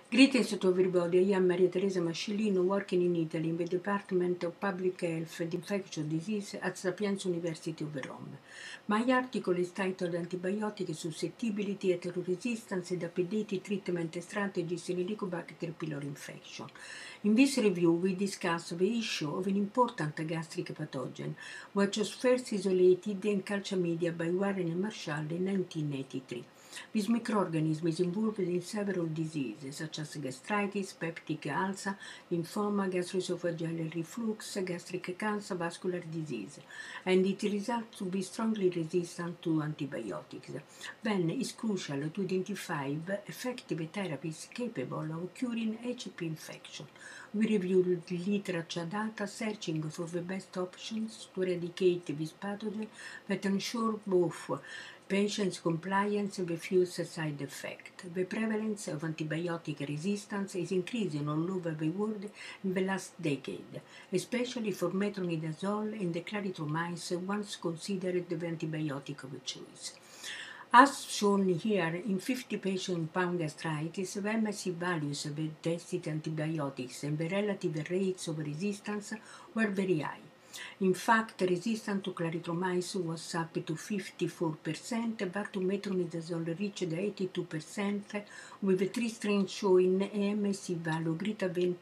Greetings to everybody. I am Maria Teresa Mascellino, working in Italy in the Department of Public Health and Infectious Disease at Sapienza University of Rome. My article is titled Antibiotic Susceptibility, Heteroresistance and Updated Treatment Strategies in Helicobacter pylori infection. In this review, we discuss the issue of an important gastric pathogen, which was first isolated in culture media by Warren and Marshall in 1983. This microorganism is involved in several diseases such as gastritis, peptic ulcer, lymphoma, gastroesophageal reflux, gastric cancer, vascular disease, and it results to be strongly resistant to antibiotics. Then it's crucial to identify effective therapies capable of curing HP infection. We reviewed literature data searching for the best options to eradicate this pathogen that ensure both patients' compliance and refuse side effects. The prevalence of antibiotic resistance is increasing all over the world in the last decade, especially for metronidazole and the clarithromycin, once considered the antibiotic of choice. As shown here, in 50 patients with pound gastritis, the MSC values of the tested antibiotics and the relative rates of resistance were very high. In fact, resistance to clarithromycin was up to 54%, but to metronidazole reached 82%, with 3 strains showing an MSC value greater than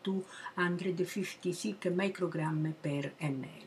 256 micrograms per ml.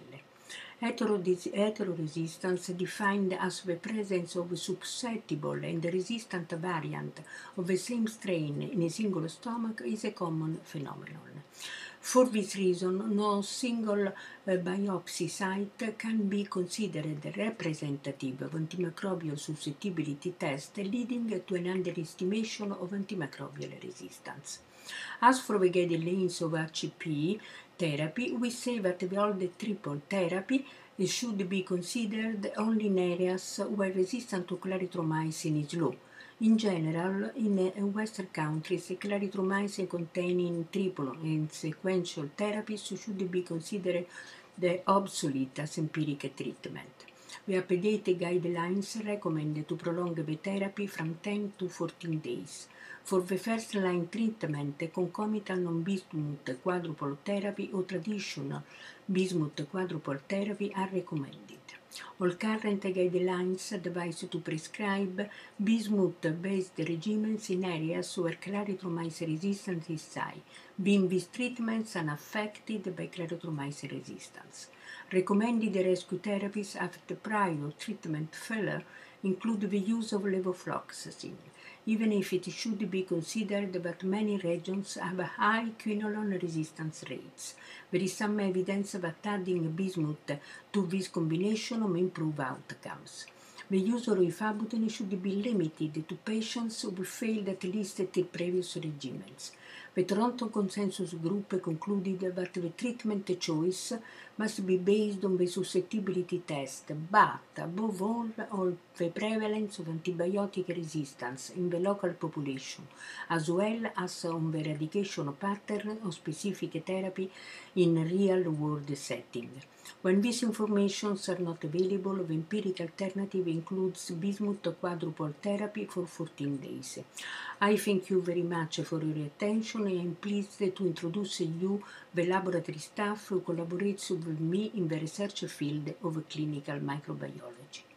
Heteroresistance, defined as the presence of a susceptible and resistant variant of the same strain in a single stomach, is a common phenomenon. For this reason, no single biopsy site can be considered representative of antimicrobial susceptibility test, leading to an underestimation of antimicrobial resistance. As for the guidelines of HCP therapy, we say that the old triple therapy should be considered only in areas where resistance to clarithromycin is low. In general, in Western countries, clarithromycin containing triple and sequential therapies should be considered the obsolete as empiric treatment. The updated guidelines recommend to prolong the therapy from 10 to 14 days. For the first-line treatment, concomitant non-bismuth quadruple therapy or traditional bismuth quadruple therapy are recommended. All current guidelines advise to prescribe bismuth-based regimens in areas where clarithromycin resistance is high, being these treatments unaffected by clarithromycin resistance. Recommended rescue therapies after prior treatment failure include the use of levofloxacin, even if it should be considered that many regions have high quinolone resistance rates. There is some evidence that adding bismuth to this combination may improve outcomes. The use of rifabutin should be limited to patients who failed at least 3 previous regimens. The Toronto Consensus Group concluded that the treatment choice must be based on the susceptibility test, but above all the prevalence of antibiotic resistance in the local population, as well as on the eradication pattern of specific therapy in real-world setting. When these informations are not available, the empiric alternative includes bismuth quadruple therapy for 14 days. I thank you very much for your attention and I am pleased to introduce you the laboratory staff who collaborates with me in the research field of clinical microbiology.